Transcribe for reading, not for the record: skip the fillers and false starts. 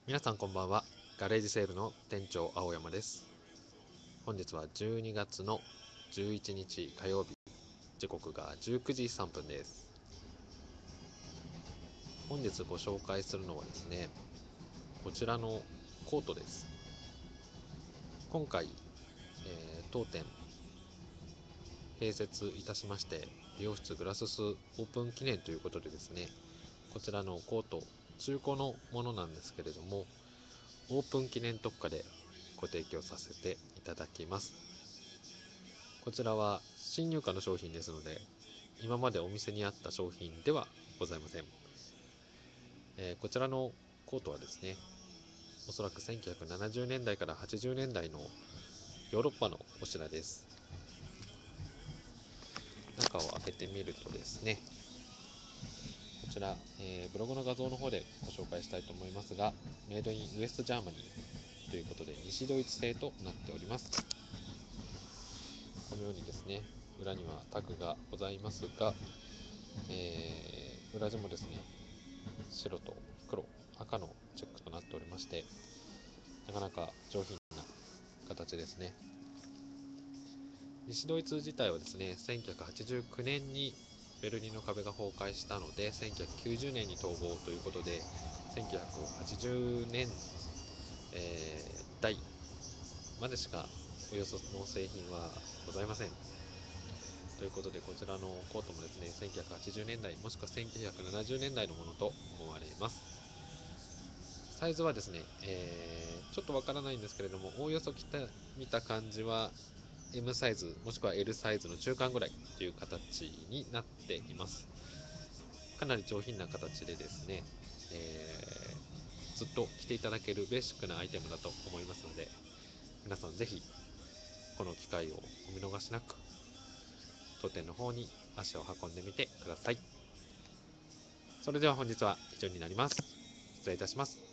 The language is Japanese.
皆さんこんばんは。ガレージセールの店長青山です。本日は12月の11日火曜日、時刻が19時3分です。本日ご紹介するのはですね、こちらのコートです。今回、当店併設いたしまして、美容室グラススオープン記念ということでですね、こちらのコート、中古のものなんですけれども、オープン記念特価でご提供させていただきます。こちらは新入荷の商品ですので、今までお店にあった商品ではございません。こちらのコートはですね、おそらく1970年代から80年代のヨーロッパのお品です。中を開けてみるとですね、こちら、ブログの画像の方でご紹介したいと思いますが、メイドインウエストジャーマニーということで西ドイツ製となっております。このようにですね、裏にはタグがございますが、裏地もですね、白と黒、赤のチェックとなっておりまして、なかなか上品な形ですね。西ドイツ自体はですね、1989年にベルリンの壁が崩壊したので、1990年に統合ということで、1980年、代までしかおよその製品はございません。ということで、こちらのコートもですね、1980年代もしくは1970年代のものと思われます。サイズはですね、ちょっとわからないんですけれども、おおよそ見た感じは M サイズもしくは L サイズの中間ぐらいという形になっています。かなり上品な形でですね、ずっと着ていただけるベーシックなアイテムだと思いますので、皆さんぜひこの機会をお見逃しなく当店の方に足を運んでみてください。それでは本日は以上になります。失礼いたします。